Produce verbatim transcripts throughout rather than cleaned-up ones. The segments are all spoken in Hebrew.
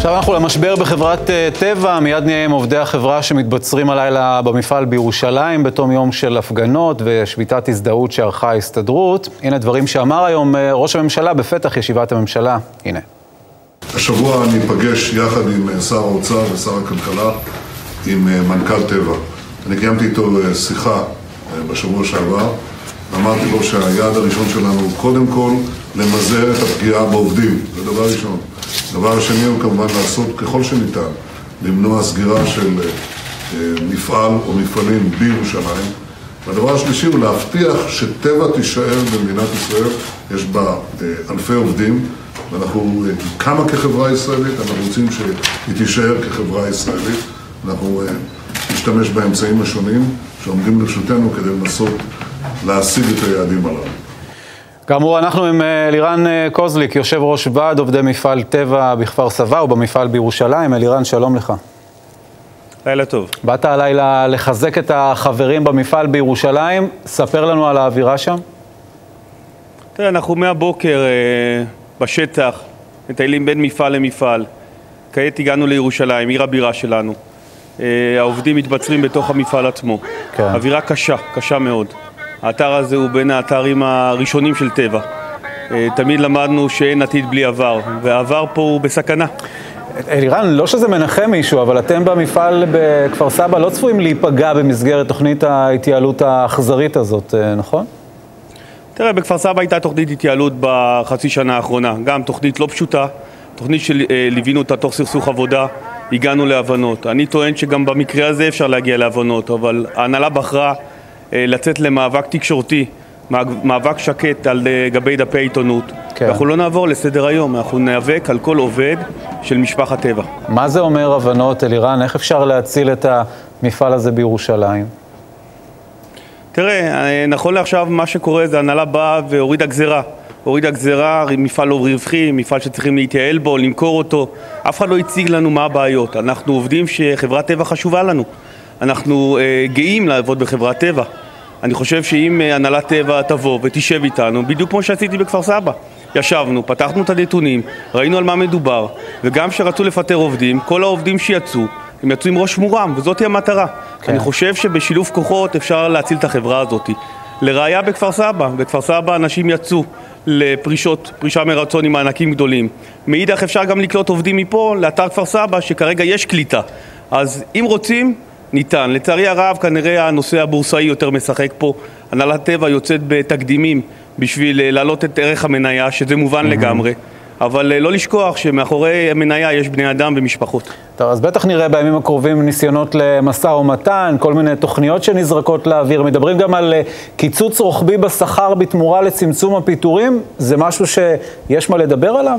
עכשיו אנחנו למשבר בחברת טבע, מיד נהיה עם עובדי החברה שמתבצרים הלילה במפעל בירושלים בתום יום של הפגנות ושביתת הזדהות שערכה ההסתדרות. הנה דברים שאמר היום ראש הממשלה בפתח ישיבת הממשלה. הנה. השבוע אני אפגש יחד עם שר האוצר ושר הכלכלה עם מנכ"ל טבע. אני קיימתי איתו שיחה בשבוע שעבר, ואמרתי לו שהיעד הראשון שלנו הוא קודם כל למזער את הפגיעה בעובדים, זה דבר ראשון. דבר השני הוא כמובן לעשות ככל שניתן, למנוע סגירה של מפעל או מפעלים בירושלים. והדבר השלישי הוא להבטיח שטבע תישאר במדינת ישראל, יש בה אלפי עובדים, ואנחנו כמה כחברה ישראלית, אנחנו רוצים שהיא תישאר כחברה ישראלית. אנחנו נשתמש באמצעים השונים שעומדים לרשותנו כדי לנסות להשיג את היעדים הללו. כאמור, אנחנו עם אלירן קוזליק, יושב ראש ועד עובדי מפעל טבע בכפר סבא ובמפעל בירושלים. אלירן, שלום לך. לילה טוב. באת הלילה לחזק את החברים במפעל בירושלים. ספר לנו על האווירה שם. תראה, אנחנו מהבוקר אה, בשטח, מטיילים בין מפעל למפעל. כעת הגענו לירושלים, עיר הבירה שלנו. אה, העובדים מתבצרים בתוך המפעל עצמו. כן. אווירה קשה, קשה מאוד. האתר הזה הוא בין האתרים הראשונים של טבע. תמיד למדנו שאין עתיד בלי עבר, והעבר פה הוא בסכנה. אלירן, לא שזה מנחם מישהו, אבל אתם במפעל בכפר סבא לא צפויים להיפגע במסגרת תוכנית ההתייעלות האכזרית הזאת, נכון? תראה, בכפר סבא הייתה תוכנית התייעלות בחצי שנה האחרונה. גם תוכנית לא פשוטה, תוכנית שליווינו אותה תוך סכסוך עבודה, הגענו להבנות. אני טוען שגם במקרה הזה אפשר להגיע להבנות, אבל ההנהלה בחרה לצאת למאבק תקשורתי, מאבק שקט על גבי דפי עיתונות. כן. אנחנו לא נעבור לסדר היום, אנחנו נאבק על כל עובד של משפחת טבע. מה זה אומר הבנות, אלירן? איך אפשר להציל את המפעל הזה בירושלים? תראה, נכון לעכשיו מה שקורה זה הנהלה באה והורידה גזרה. הורידה גזרה, מפעל לא רווחי, מפעל שצריכים להתייעל בו, למכור אותו. אף אחד לא הציג לנו מה הבעיות. אנחנו עובדים שחברת טבע חשובה לנו. אנחנו uh, גאים לעבוד בחברת טבע. אני חושב שאם uh, הנהלת טבע תבוא ותשב איתנו, בדיוק כמו שעשיתי בכפר סבא. ישבנו, פתחנו את הנתונים, ראינו על מה מדובר, וגם כשרצו לפטר עובדים, כל העובדים שיצאו, הם יצאו עם ראש מורם, וזאת היא המטרה. כן. אני חושב שבשילוב כוחות אפשר להציל את החברה הזאת. לראיה בכפר סבא, בכפר סבא אנשים יצאו לפרישות, פרישה מרצון עם מענקים גדולים. מאידך אפשר גם לקלוט עובדים מפה לאתר כפר סבא, שכרגע יש קליטה. אז אם רוצים, ניתן. לצערי הרב, כנראה הנושא הבורסאי יותר משחק פה. הנהלת טבע יוצאת בתקדימים בשביל להעלות את ערך המניה, שזה מובן mm-hmm. לגמרי. אבל לא לשכוח שמאחורי המניה יש בני אדם ומשפחות. טוב, אז בטח נראה בימים הקרובים ניסיונות למשא ומתן, כל מיני תוכניות שנזרקות לאוויר. מדברים גם על קיצוץ רוחבי בשכר בתמורה לצמצום הפיטורים. זה משהו שיש מה לדבר עליו?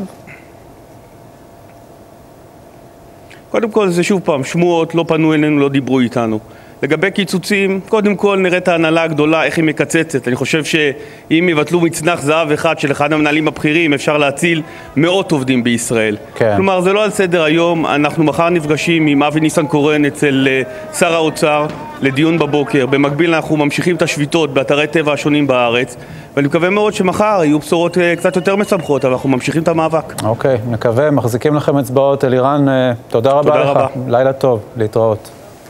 קודם כל זה שוב פעם, שמועות, לא פנו אלינו, לא דיברו איתנו. לגבי קיצוצים, קודם כל נראה את ההנהלה הגדולה, איך היא מקצצת. אני חושב שאם יבטלו מצנח זהב אחד של אחד המנהלים הבכירים, אפשר להציל מאות עובדים בישראל. כן. כלומר, זה לא על סדר היום. אנחנו מחר נפגשים עם אבי ניסנקורן אצל שר האוצר לדיון בבוקר. במקביל אנחנו ממשיכים את השביתות באתרי טבע השונים בארץ. ואני מקווה מאוד שמחר יהיו בשורות קצת יותר משמחות, אבל אנחנו ממשיכים את המאבק. אוקיי, נקווה, מחזיקים לכם אצבעות. אלירן, תודה רבה לך. לילה טוב, להתראות.